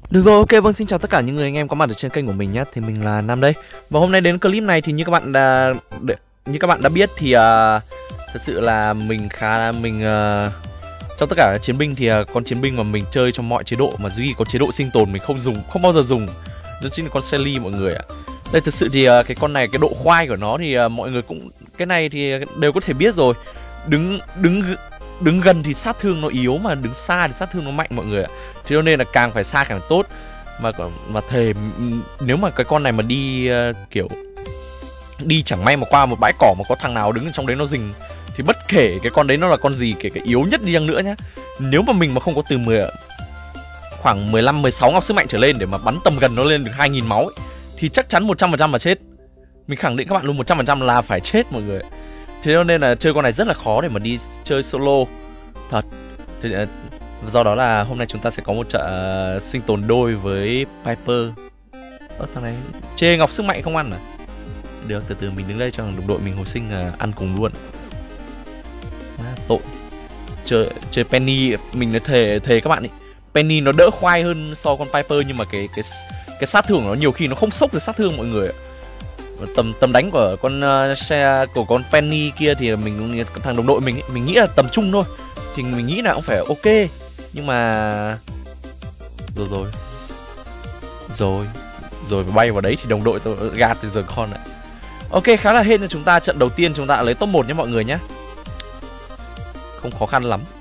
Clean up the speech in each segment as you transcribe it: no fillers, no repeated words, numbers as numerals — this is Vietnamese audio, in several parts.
Được rồi, ok, vâng, xin chào tất cả những người anh em có mặt ở trên kênh của mình nhé. Thì mình là Nam đây. Và hôm nay đến clip này thì như các bạn đã biết thì thật sự là trong tất cả chiến binh thì con chiến binh mà mình chơi trong mọi chế độ, mà duy có chế độ sinh tồn mình không bao giờ dùng, đó chính là con Shelly mọi người ạ. Đây thực sự thì cái con này, cái độ khoai của nó thì mọi người cũng, cái này thì đều có thể biết rồi. Đứng gần thì sát thương nó yếu, mà đứng xa thì sát thương nó mạnh mọi người ạ. Thế cho nên là càng phải xa càng tốt. Mà thề nếu mà cái con này mà đi kiểu đi chẳng may mà qua một bãi cỏ mà có thằng nào đứng trong đấy nó rình, thì bất kể cái con đấy nó là con gì, kể cả yếu nhất đi chăng nữa nhá, nếu mà mình mà không có từ khoảng 15-16 ngọc sức mạnh trở lên để mà bắn tầm gần nó lên được 2000 máu ấy, thì chắc chắn 100% là chết. Mình khẳng định các bạn luôn 100% là phải chết mọi người. Thế cho nên là chơi con này rất là khó để mà đi chơi solo thật. Do đó là hôm nay chúng ta sẽ có một trận sinh tồn đôi với Piper. Thằng này chê ngọc sức mạnh không ăn à? Được, từ từ mình đứng đây cho đồng đội mình hồi sinh ăn cùng luôn. Tội. Chơi Penny, mình thề các bạn ấy, Penny nó đỡ khoai hơn so con Piper, nhưng mà cái sát thương của nó nhiều khi nó không sốc được sát thương mọi người ạ. Tầm đánh của con Penny kia thì thằng đồng đội mình ấy, mình nghĩ là tầm trung thôi, thì mình nghĩ là cũng phải ok. Nhưng mà rồi bay vào đấy thì đồng đội tôi gạt rồi con ạ. Ok, khá là hên cho chúng ta. Trận đầu tiên chúng ta đã lấy top 1 nhé mọi người nhé. Không khó khăn lắm.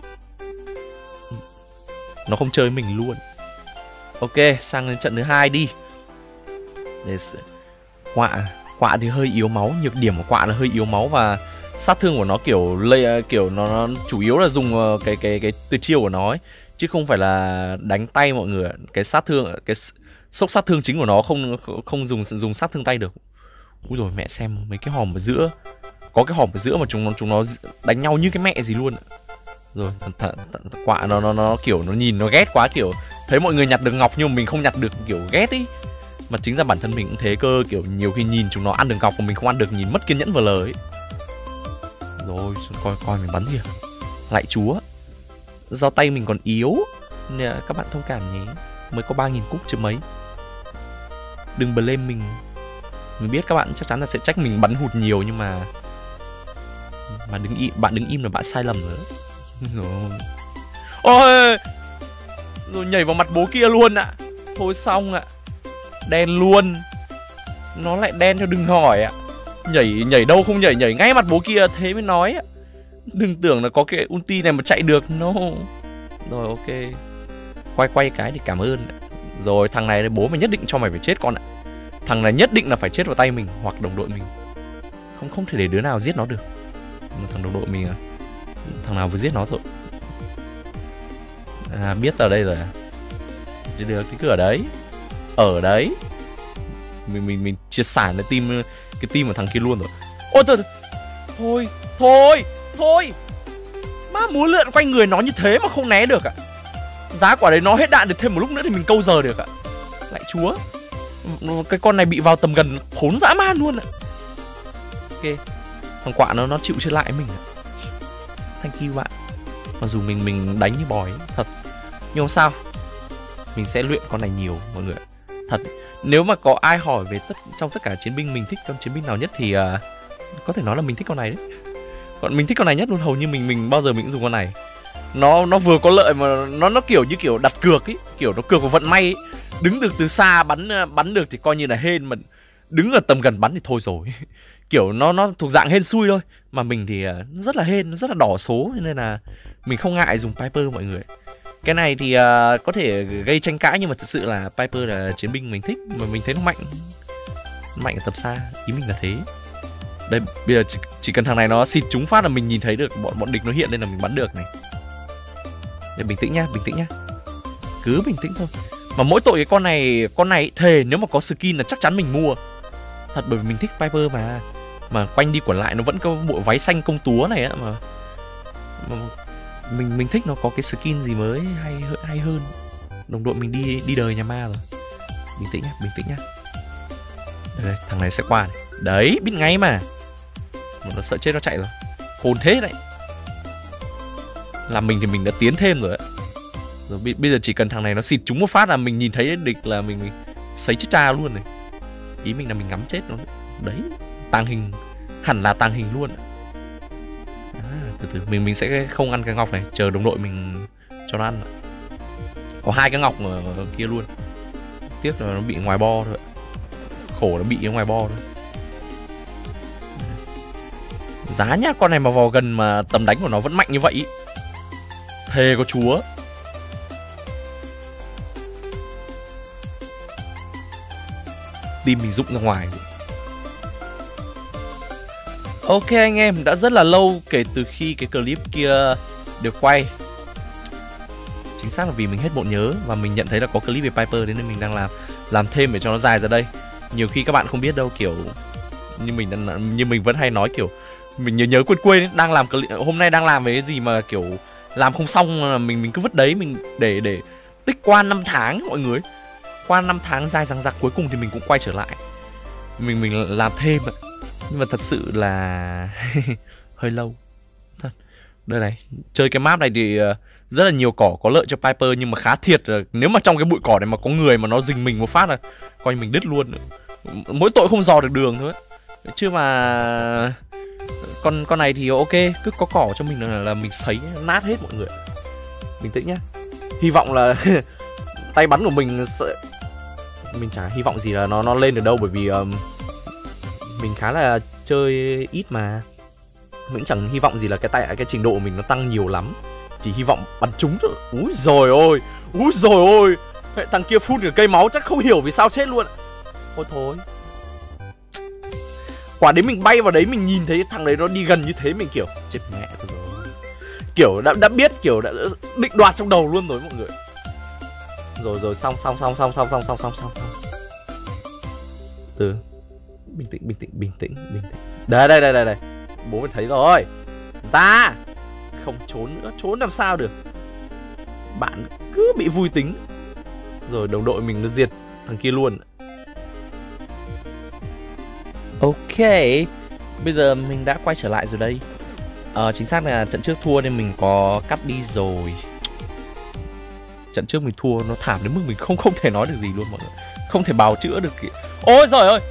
Nó không chơi mình luôn. Ok, sang đến trận thứ 2 đi. Quạ thì hơi yếu máu, nhược điểm của quạ là hơi yếu máu, và sát thương của nó kiểu nó chủ yếu là dùng cái tuyệt chiêu của nó ấy, chứ không phải là đánh tay mọi người. Cái sát thương, cái sốc sát thương chính của nó không dùng sát thương tay được. Úi rồi mẹ, xem mấy cái hòm ở giữa, có cái hòm ở giữa mà chúng nó đánh nhau như cái mẹ gì luôn. Rồi quạ nó kiểu nó nhìn nó ghét quá, kiểu thấy mọi người nhặt được ngọc nhưng mà mình không nhặt được, kiểu ghét ý. Mà chính ra bản thân mình cũng thế cơ, kiểu nhiều khi nhìn chúng nó ăn được ngọc mà mình không ăn được, nhìn mất kiên nhẫn vờ lời ấy. Rồi coi mình bắn kìa. Lại chúa, do tay mình còn yếu nên các bạn thông cảm nhé, mới có 3000 cúp chứ mấy. Đừng blame mình. Mình biết các bạn chắc chắn là sẽ trách mình bắn hụt nhiều, nhưng mà bạn đứng im là bạn sai lầm rồi. Ôi, rồi nhảy vào mặt bố kia luôn ạ. Thôi xong ạ. Đen luôn. Nó lại đen theo đừng hỏi ạ. Nhảy đâu không nhảy ngay mặt bố kia, thế mới nói ạ. Đừng tưởng là có cái ulti này mà chạy được. No. Rồi ok, quay cái thì cảm ơn. Rồi thằng này bố mày nhất định cho mày phải chết con ạ. Thằng này nhất định là phải chết vào tay mình hoặc đồng đội mình. Không thể để đứa nào giết nó được. Thằng đồng đội mình à, thằng nào vừa giết nó rồi. Biết ở đây rồi à. Thì được thì cứ ở đấy. Ở đấy. Mình chia sản cái team của thằng kia luôn rồi. Ôi thôi. Má múa lượn quanh người nó như thế mà không né được ạ. Giá quả đấy nó hết đạn được thêm một lúc nữa thì mình câu giờ được ạ. Lại chúa. Cái con này bị vào tầm gần thốn dã man luôn ạ. Ok, thằng quạ nó chịu chơi lại mình ạ. Thank you bạn. Mặc dù mình đánh như bòi thật, nhưng không sao, mình sẽ luyện con này nhiều mọi người. Thật, nếu mà có ai hỏi về trong tất cả chiến binh mình thích con chiến binh nào nhất thì có thể nói là mình thích con này đấy. Còn mình thích con này nhất luôn, hầu như mình bao giờ mình cũng dùng con này. Nó vừa có lợi mà nó kiểu đặt cược ấy, kiểu nó cược vào vận may ấy. Đứng được từ xa bắn được thì coi như là hên, mà đứng ở tầm gần bắn thì thôi rồi. Kiểu nó thuộc dạng hên xui thôi. Mà mình thì nó rất là hên, nó rất là đỏ số, nên là mình không ngại dùng Piper mọi người. Cái này thì có thể gây tranh cãi, nhưng mà thực sự là Piper là chiến binh mình thích, mà mình thấy nó mạnh ở tầm xa, ý mình là thế. Đây, bây giờ chỉ cần thằng này nó xịt trúng phát là mình nhìn thấy được bọn địch nó hiện lên là mình bắn được này. Để bình tĩnh nhá. Cứ bình tĩnh thôi. Mà mỗi tội cái con này thề nếu mà có skin là chắc chắn mình mua. Thật, bởi vì mình thích Piper mà. Mà quanh đi quẩn lại nó vẫn có bộ váy xanh công túa này á, mà mình thích nó có cái skin gì mới hay hơn. Đồng đội mình đi đời nhà ma rồi. Bình tĩnh nhá. Đây, thằng này sẽ qua này. Đấy, biết ngay mà nó sợ chết nó chạy rồi. Khôn thế đấy. Là mình thì mình đã tiến thêm rồi ấy. Rồi bây giờ chỉ cần thằng này nó xịt trúng một phát là mình nhìn thấy địch là mình sấy chết cha luôn này. Ý mình là mình ngắm chết nó. Đấy, tàng hình, hẳn là tàng hình luôn. Từ từ mình sẽ không ăn cái ngọc này, chờ đồng đội mình cho nó ăn. Có 2 cái ngọc ở kia luôn. Tiếc là nó bị ngoài bo thôi. Khổ nó bị ở ngoài bo thôi. Giá nhá, con này mà vào gần mà tầm đánh của nó vẫn mạnh như vậy. Thề có chúa. Tim mình rụng ra ngoài. Ok anh em, đã rất là lâu kể từ khi cái clip kia được quay. Chính xác là vì mình hết bộ nhớ và mình nhận thấy là có clip về Piper nên mình đang làm thêm để cho nó dài ra đây. Nhiều khi các bạn không biết đâu, kiểu như mình vẫn hay nói, kiểu mình nhớ quên ấy, đang làm clip, hôm nay đang làm về cái gì mà kiểu làm không xong là mình cứ vứt đấy, mình để tích qua 5 tháng mọi người. Qua 5 tháng dài dằng dặc cuối cùng thì mình cũng quay trở lại. Mình làm thêm ạ. Nhưng mà thật sự là hơi lâu thật. Đây này, chơi cái map này thì rất là nhiều cỏ có lợi cho Piper, nhưng mà khá thiệt là nếu mà trong cái bụi cỏ này mà có người mà nó rình mình một phát là coi mình đứt luôn. Mỗi tội không dò được đường thôi. Chứ mà con này thì ok, cứ có cỏ cho mình là mình sấy nát hết mọi người. Bình tĩnh nhá. Hy vọng là tay bắn của mình sẽ... Mình chả hy vọng gì là nó lên được đâu, bởi vì mình khá là chơi ít mà. Mình chẳng hy vọng gì là cái trình độ của mình nó tăng nhiều lắm. Chỉ hy vọng bắn trúng thôi. Úi dồi ôi, úi dồi ôi. Thằng kia phun được cây máu chắc không hiểu vì sao chết luôn. Ôi thôi. Quả đấy mình bay vào đấy, mình nhìn thấy thằng đấy nó đi gần như thế, mình kiểu chết mẹ thôi rồi. Kiểu đã biết, kiểu đã định đoạt trong đầu luôn rồi mọi người. Rồi xong. Từ bình tĩnh. Đây. Bố mình thấy rồi. Ra. Không trốn nữa, trốn làm sao được. Bạn cứ bị vui tính. Rồi đồng đội mình nó diệt thằng kia luôn. Ok, bây giờ mình đã quay trở lại rồi đây. Chính xác là trận trước thua nên mình có cắt đi rồi. Trận trước mình thua nó thảm đến mức mình không thể nói được gì luôn mọi người. Không thể bào chữa được kìa. Ôi giời ơi.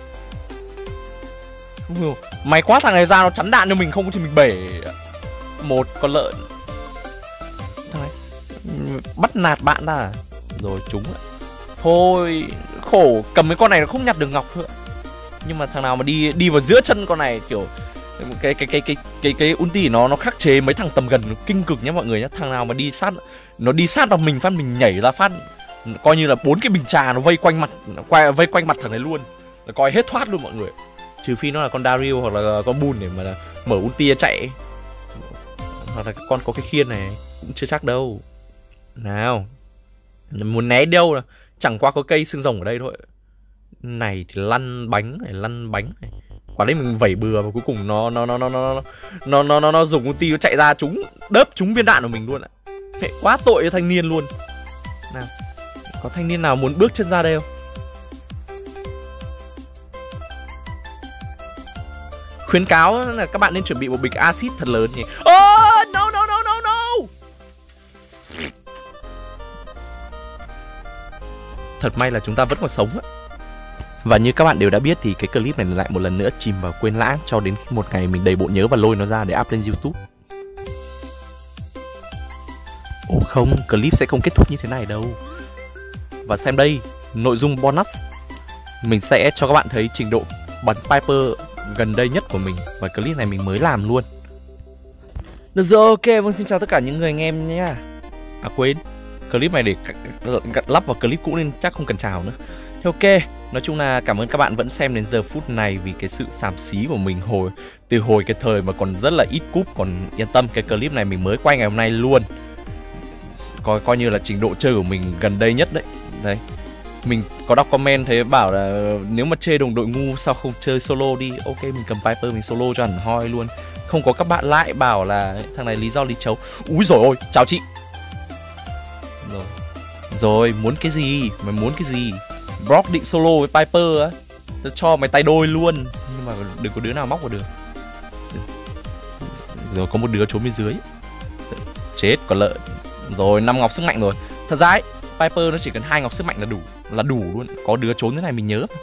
Không hiểu. May quá thằng này ra nó chắn đạn cho mình, không thì mình bể một con lợn. Thôi. Bắt nạt bạn ta. Rồi trúng ạ. Thôi, khổ, cầm cái con này nó không nhặt được ngọc nữa. Nhưng mà thằng nào mà đi vào giữa chân con này, kiểu cái ulti nó khắc chế mấy thằng tầm gần kinh cực nhá mọi người nhá. Thằng nào mà đi sát vào mình phát, mình nhảy ra phát, coi như là 4 cái bình trà nó vây quanh mặt thằng này luôn, là coi hết thoát luôn mọi người. Trừ phi nó là con Daryl hoặc là con Bull để mà mở ulti chạy, hoặc là con có cái khiên này cũng chưa chắc đâu. Nào, muốn né đâu, chẳng qua có cây xương rồng ở đây thôi. Này thì lăn bánh này. Quả đấy mình vẩy bừa và cuối cùng nó dùng ulti nó chạy ra đớp trúng viên đạn của mình luôn ạ. Hệ quá tội cho thanh niên luôn. Nào, có thanh niên nào muốn bước chân ra đây không? Khuyến cáo là các bạn nên chuẩn bị một bịch axit thật lớn nhỉ. No. Thật may là chúng ta vẫn còn sống á. Và như các bạn đều đã biết thì cái clip này lại một lần nữa chìm vào quên lãng cho đến một ngày mình đầy bộ nhớ và lôi nó ra để up lên YouTube. Ồ không, clip sẽ không kết thúc như thế này đâu. Và xem đây, nội dung bonus. Mình sẽ cho các bạn thấy trình độ bắn Piper gần đây nhất của mình. Và clip này mình mới làm luôn. Được rồi, ok, vâng xin chào tất cả những người anh em nhé. À quên, clip này để lắp vào clip cũ nên chắc không cần chào nữa. Thế ok, nói chung là cảm ơn các bạn vẫn xem đến giờ phút này vì cái sự xàm xí của mình từ hồi cái thời mà còn rất là ít cúp. Còn yên tâm, cái clip này mình mới quay ngày hôm nay luôn. Coi như là trình độ chơi của mình gần đây nhất đấy. Đấy, mình có đọc comment thấy bảo là nếu mà chơi đồng đội ngu sao không chơi solo đi. Ok, mình cầm Piper mình solo cho hẳn hoi luôn. Không có các bạn lại bảo là thằng này lý do lý chấu. Úi dồi ôi, chào chị. Rồi, muốn cái gì? Mày muốn cái gì? Brock định solo với Piper á, tao cho mày tay đôi luôn. Nhưng mà đừng có đứa nào móc vào được. Rồi có một đứa trốn bên dưới. Chết con lợn. Rồi 5 ngọc sức mạnh rồi. Thật ra ấy, Piper nó chỉ cần 2 ngọc sức mạnh là đủ luôn. Có đứa trốn thế này mình nhớ.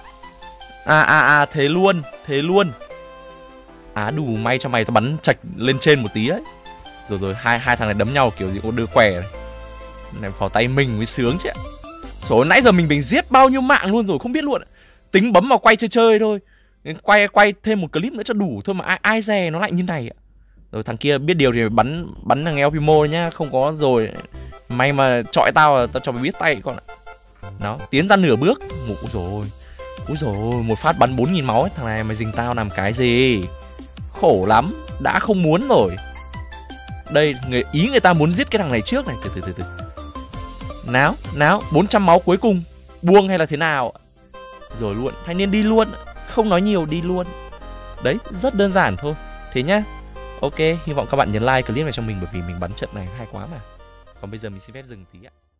Thế luôn. Đủ may cho mày, tao bắn chạch lên trên một tí ấy. Rồi hai thằng này đấm nhau kiểu gì có đứa què này. Này vào tay mình mới sướng chứ. Số nãy giờ mình giết bao nhiêu mạng luôn rồi không biết luôn. Tính bấm vào quay chơi thôi. Quay thêm một clip nữa cho đủ thôi mà ai dè nó lại như này ạ. Rồi thằng kia biết điều thì bắn thằng El Primo nhá, không có rồi mày mà chọi tao cho mày biết tay con ạ. Đó, tiến ra nửa bước. Úi dồi, một phát bắn 4.000 máu ấy. Thằng này mày dình tao làm cái gì? Khổ lắm, đã không muốn rồi. Đây, người ta muốn giết cái thằng này trước này. Từ. Nào, 400 máu cuối cùng. Buông hay là thế nào? Rồi luôn, thanh niên đi luôn. Không nói nhiều, đi luôn. Đấy, rất đơn giản thôi. Thế nhá. Ok, hy vọng các bạn nhấn like clip này cho mình bởi vì mình bắn trận này hay quá mà. Còn bây giờ mình xin phép dừng tí ạ.